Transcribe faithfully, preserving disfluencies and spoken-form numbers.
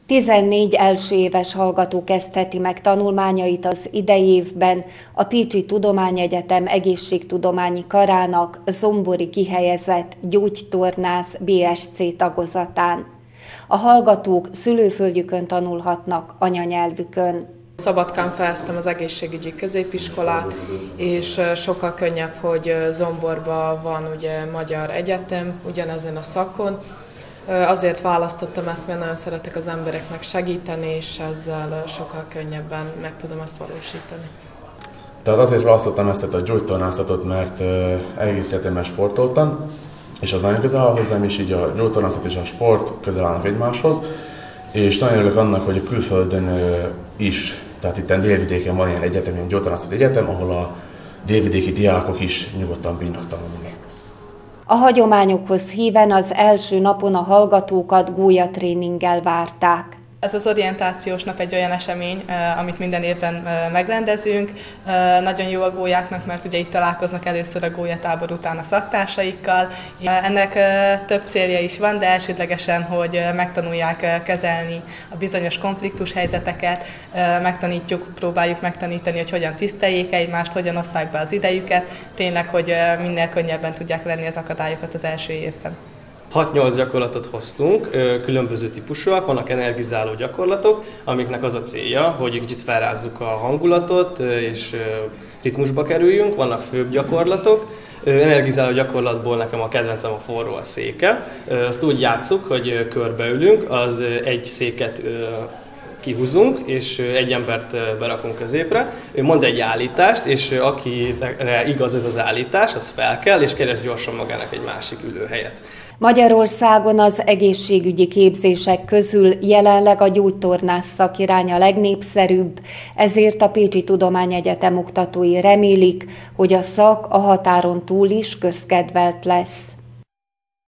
tizennégy elsőéves hallgató kezdheti meg tanulmányait az idei évben a Pécsi Tudományegyetem Egészségtudományi Karának zombori kihelyezett gyógytornász bé es cé tagozatán. A hallgatók szülőföldjükön tanulhatnak anyanyelvükön. Szabadkán fejeztem az egészségügyi középiskolát, és sokkal könnyebb, hogy Zomborban van ugye magyar egyetem, ugyanezen a szakon. Azért választottam ezt, mert nagyon szeretek az embereknek segíteni, és ezzel sokkal könnyebben meg tudom ezt valósítani. Tehát azért választottam ezt a gyógytornászatot, mert egész életemben sportoltam, és az nagyon közel áll hozzám is, így a gyógytornászat és a sport közel állnak egymáshoz, és nagyon örülök annak, hogy a külföldön is, tehát itt délvidéken van ilyen egyetem, ilyen gyógytornászati egyetem, ahol a délvidéki diákok is nyugodtan bírnak tanulni. A hagyományokhoz híven az első napon a hallgatókat gólyatréninggel várták. Ez az orientációs nap egy olyan esemény, amit minden évben megrendezünk. Nagyon jó a gólyáknak, mert ugye itt találkoznak először a gólyatábor után a szaktársaikkal. Ennek több célja is van, de elsődlegesen, hogy megtanulják kezelni a bizonyos konfliktus helyzeteket, megtanítjuk, próbáljuk megtanítani, hogy hogyan tiszteljék egymást, hogyan osszák be az idejüket, tényleg, hogy minél könnyebben tudják venni az akadályokat az első évben. hat-nyolc gyakorlatot hoztunk, különböző típusúak, vannak energizáló gyakorlatok, amiknek az a célja, hogy kicsit felrázzuk a hangulatot és ritmusba kerüljünk, vannak főbb gyakorlatok. Energizáló gyakorlatból nekem a kedvencem a forró a széke. Azt úgy játsszuk, hogy körbeülünk, az egy széket kihúzunk, és egy embert berakunk középre. Ő mond egy állítást, és akire igaz ez az állítás, az fel kell, és keres gyorsan magának egy másik ülőhelyet. Magyarországon az egészségügyi képzések közül jelenleg a gyógytornász szakirány a legnépszerűbb, ezért a Pécsi Tudományegyetem oktatói remélik, hogy a szak a határon túl is közkedvelt lesz.